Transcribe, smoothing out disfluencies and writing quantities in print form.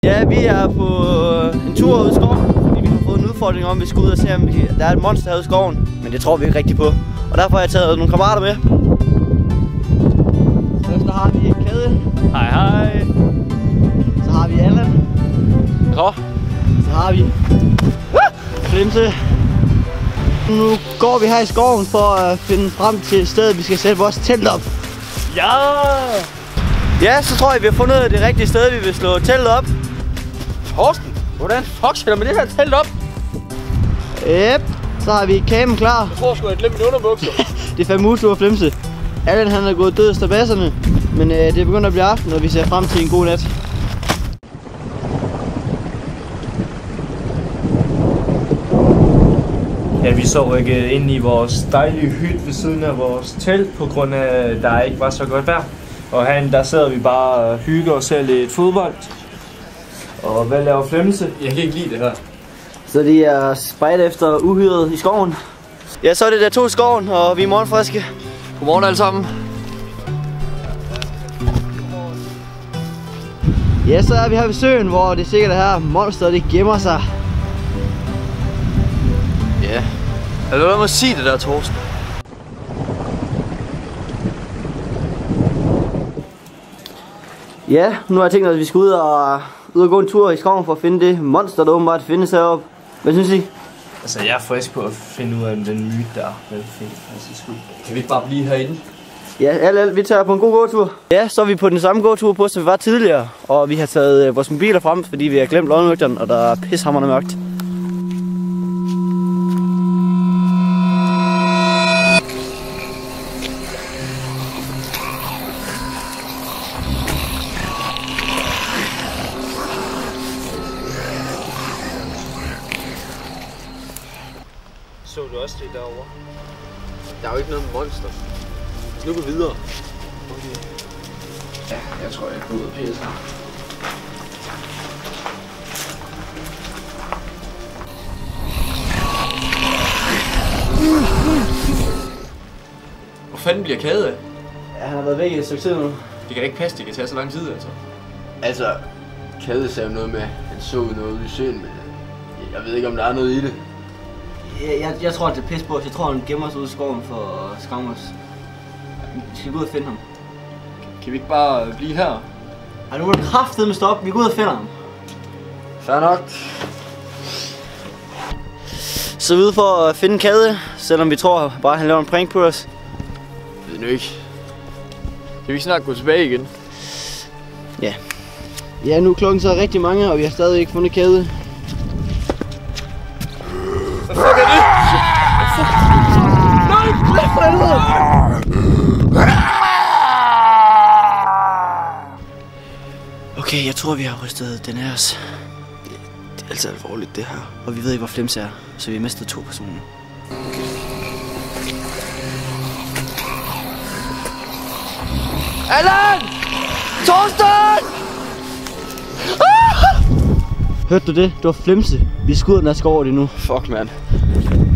Ja, vi er på en tur ud i skoven, fordi vi har fået en udfordring om, at vi skal ud og se, om der er et monster herude i skoven. Men det tror vi ikke rigtigt på. Og derfor har jeg taget nogle kammerater med. Så har vi Kade. Hej hej. Så har vi Allan. Ja. Så har vi Flimse. Nu går vi her i skoven for at finde frem til stedet, vi skal sætte vores telt op. Ja! Ja, så tror jeg, vi har fundet det rigtige sted, vi vil slå teltet op. Torsten, hvordan fuck sætter man det her telt op? Yep. Så har vi kamen klar. Jeg tror sgu, jeg glemte mine underbukser. Det er Famuso og Flimse. Allan han er gået død af stabasserne, men det er begyndt at blive aften, og vi ser frem til en god nat. Ja, vi sov ikke inde i vores dejlige hytte ved siden af vores telt, på grund af, at der ikke var så godt vejr. Og herinde, der sidder vi bare og hygger os selv lidt fodbold. Og hvad laver Flimse? Jeg kan ikke lide det her. Så de er spejder efter uhyret i skoven. Ja, så er det der to i skoven, og vi er morgenfriske. Godmorgen alle sammen. Ja, så er vi her ved søen, hvor det sikkert er her monster, det gemmer sig. Ja. Altså, lad mig sige det der, Torsten. Ja, nu har jeg tænkt os, at vi skal ud og gå en tur i skoven for at finde det monster, der åbenbart findes heroppe. Hvad synes I? Altså, jeg er frisk på at finde ud af den myte der. Kan vi ikke bare blive herinde? Ja, vi tager på en god gåtur. Ja, så er vi på den samme gåtur på, som vi var tidligere. Og vi har taget vores mobiler frem, fordi vi har glemt lommelygterne, og der er pishamrende mørkt. Så du også det derovre? Der er jo ikke noget monster. Nu går vi videre. Okay. Ja, jeg tror, jeg går ud og pisse her. Hvor fanden bliver Kade af? Ja, han har været væk i et stykke tid nu. Det kan da ikke passe, det kan tage så lang tid, altså. Altså, Kade sagde noget med, at han så noget ude i søen, men jeg ved ikke, om der er noget i det. Jeg tror, det er pis på os. Jeg tror, han gemmer sig ude i skoven for at skræmme os. Vi skal gå ud og finde ham. Kan vi ikke bare blive her? Ej, nu må du kraftedeme stoppe. Vi går ud og finder ham. Fair nok. Så vi er ude for at finde Kade, selvom vi tror bare, han laver en prank på os. Jeg ved nu ikke. Kan vi ikke snart gå tilbage igen? Ja. Ja, nu er klokken så rigtig mange, og vi har stadig ikke fundet Kade. Hvad fuck er det? Nej, lad for helvede! Okay, jeg tror, vi har rystet den af os. Det er altid alvorligt, det her. Og vi ved ikke, hvor Flimse er, så vi har mistet 2 personer. Allan! Torsten! Hørte du det? Det var Flimse. Vi skal ud af den her skov over det nu. Fuck, mand.